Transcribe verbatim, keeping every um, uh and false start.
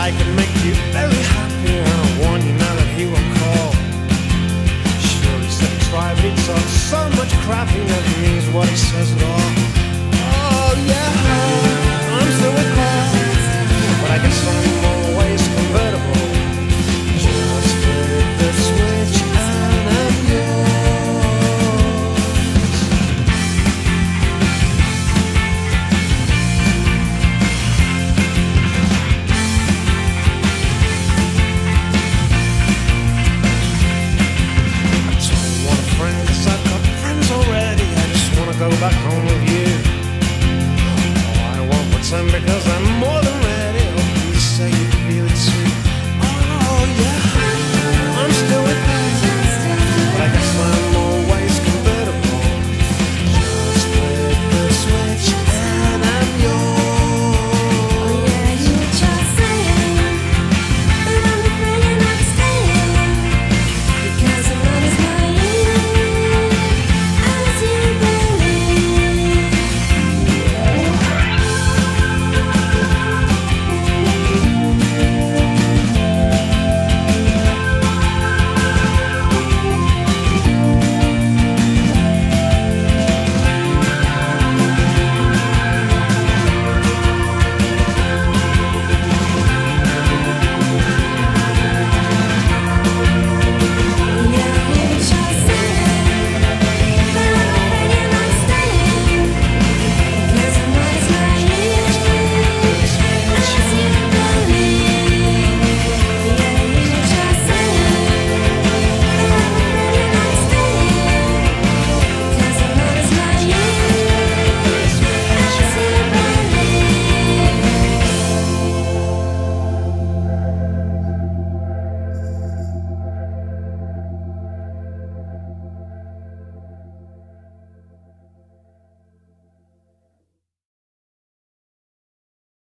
I can make you very happy, and I warn you now that he will call. Sure, he said try, but he talks so much crap, he never means what he says at all.